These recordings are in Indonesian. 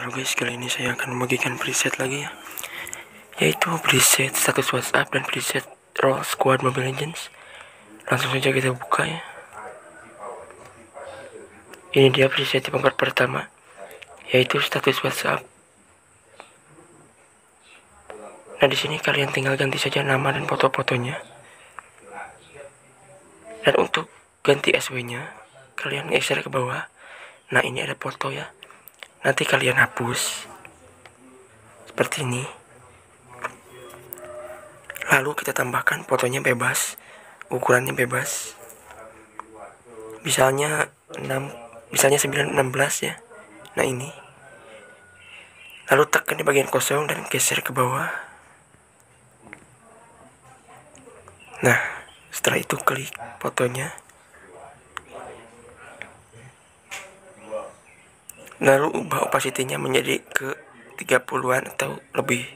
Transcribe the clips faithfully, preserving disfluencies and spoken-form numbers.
Halo guys, kali ini saya akan membagikan preset lagi ya, yaitu preset status WhatsApp dan preset Roll Squad Mobile Legends. Langsung saja kita buka ya. Ini dia preset di bongkar pertama, yaitu status WhatsApp. Nah, di sini kalian tinggal ganti saja nama dan foto-fotonya. Dan untuk ganti S W-nya, kalian geser ke bawah. Nah, ini ada foto ya. Nanti kalian hapus seperti ini. Lalu kita tambahkan fotonya bebas, ukurannya bebas. Misalnya enam, misalnya sembilan enam belas ya. Nah, ini. Lalu tekan di bagian kosong dan geser ke bawah. Nah, setelah itu klik fotonya. Lalu ubah opacity-nya menjadi ke tiga puluhan atau lebih.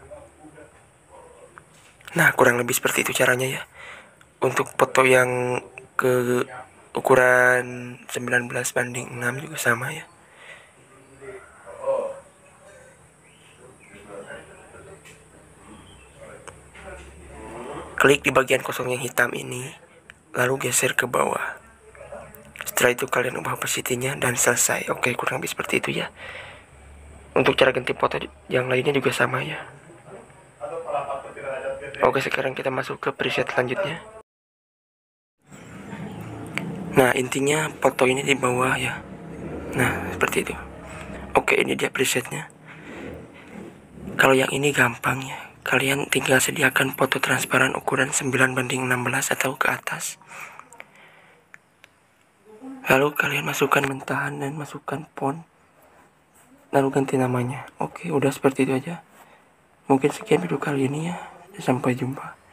Nah, kurang lebih seperti itu caranya ya. Untuk foto yang ke ukuran sembilan belas banding enam juga sama ya. Klik di bagian kosong yang hitam ini, lalu geser ke bawah. Setelah itu kalian ubah opacity-nya dan selesai. Oke, kurang lebih seperti itu ya. Untuk cara ganti foto yang lainnya juga sama ya. Oke, sekarang kita masuk ke preset selanjutnya. Nah, intinya foto ini di bawah ya. Nah, seperti itu. Oke, ini dia presetnya. Kalau yang ini gampang ya. Kalian tinggal sediakan foto transparan ukuran sembilan banding enam belas atau ke atas. Lalu kalian masukkan mentahan dan masukkan font. Lalu ganti namanya. Oke, udah seperti itu aja. Mungkin sekian video kali ini ya. Sampai jumpa.